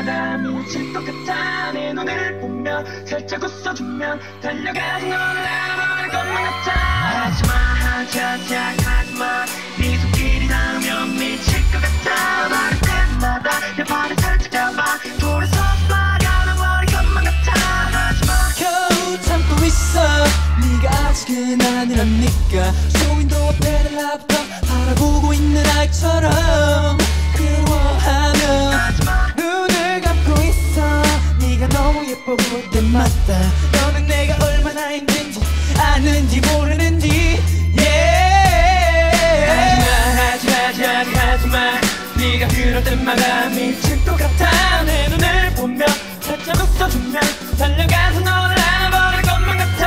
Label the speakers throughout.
Speaker 1: 때마다 미칠 것 같아. 내 눈을 보면 살짝 웃어주면 달려가서 널 알아볼 것만 같아. 하지마 하지마 네 손길이 닿으면 미칠 것 같아. 말할 때마다 내 발을 살짝 잡아 돌아서 빠져나버릴 것만 같아. 하지마
Speaker 2: 겨우 참고 있어. 네가 아직은 아니라니까. 쇼윈도 앞에 나부터 바라보고 있는 아이처럼 그리워하면 눈을 감고 있어. 네가 너무 예뻐 보일 때마다. 너는 내가 얼마나 힘든지 아는지 모르는지. 하지마 네가 그럴 때마다 미칠 것 같아. 내 눈을 보며 살짝 웃어주면 달려가서 너를 알아버릴 것만 같아.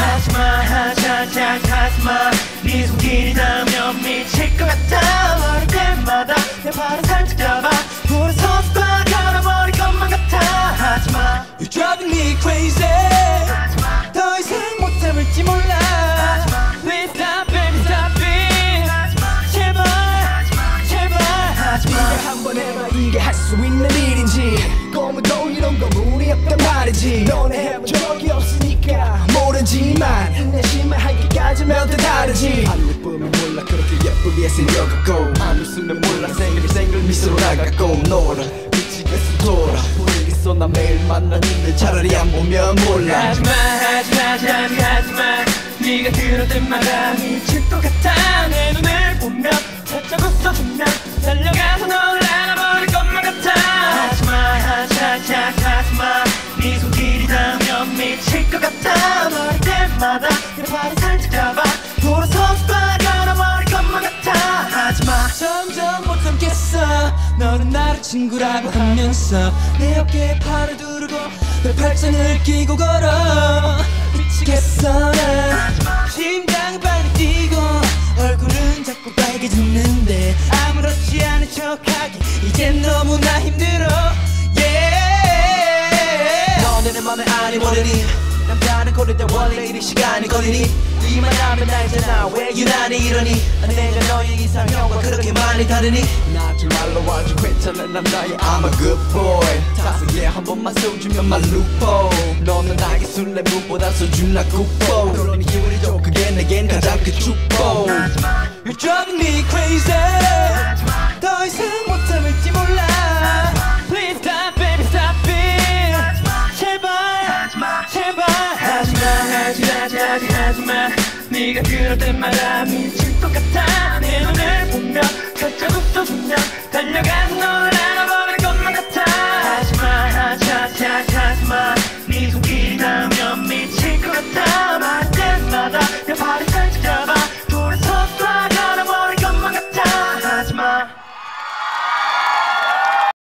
Speaker 2: 하지마 네 손길이 닿으면 미칠 것 같아. 말할 때마다 내 발을 살짝 잡아 돌아서서 빠져나버릴 것만 같아. 하지마 You're driving me crazy. 더 이상 못 참을지 몰라. Please stop baby stop it. 제발 네가 한번 해봐 이게 할 수 있는 일인지. 꿈도 이런 건 운이 없단 말이지. 너네 해본 적이 없으니까 모르지만 인내심을 하기까지면 더 다르지. 안 예쁘면 몰라 그렇게 예쁘게 생겨갖고 안 웃으면 몰라 생글 미소로 나가고 놀아 미치겠어 돌아 보이겠어 나 매일 만나는데 차라리 안 보면 몰라. 하지마 네가 그럴 때마다 미칠 것 같아. 내 눈을 보면 살짝 웃어주면 달려가서 널 알아버릴 것만 같아. 하지마 네 손길이 닿으면 미칠 것 같아. 말할 때마다 내 발을 살짝 잡아 돌아서서 빠져나버릴 것만 같아. 하지마 점점 못 참겠어. 너는 나를 친구라고 하면서 내 어깨에 팔을 두르고 내 팔짱을 끼고 걸어. 미치겠어 나. 심장은 빨리 뛰고 얼굴은 자꾸 빨개지는데 아무렇지 않은 척하기 이젠 너무나 힘들어. 너네 내 맘에 아니 모르니 남자는 고를 때 원래 이리 시간이 걸리니. 이만 하면 알잖아 왜 유난히 이러니. 내가 너의 이상형과 그렇게 많이 다르니. 나지 말로 아주 괜찮은 남자야 I'm a good boy. 다섯에 한 번만 써주면 my loophole. 너는 나의 술래문보다 소중한 국보. 그러니 기분이 좋고 그게 내겐 가장 큰 축복. You're driving me crazy. 더 이상 못 참을지 몰라. Please stop baby stop it. 제발 하지마 네가 그럴 때마다 미칠 것 같아. 내 눈을 보며 살짝 웃어주면